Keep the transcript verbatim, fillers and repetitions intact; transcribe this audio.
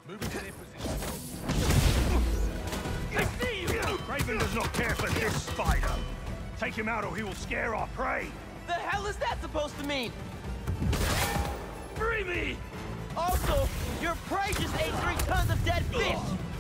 Move into their position. I see you! Craven does not care for this spider. Take him out or he will scare our prey. The hell is that supposed to mean? Free me! Also, your prey just ate three tons of dead fish!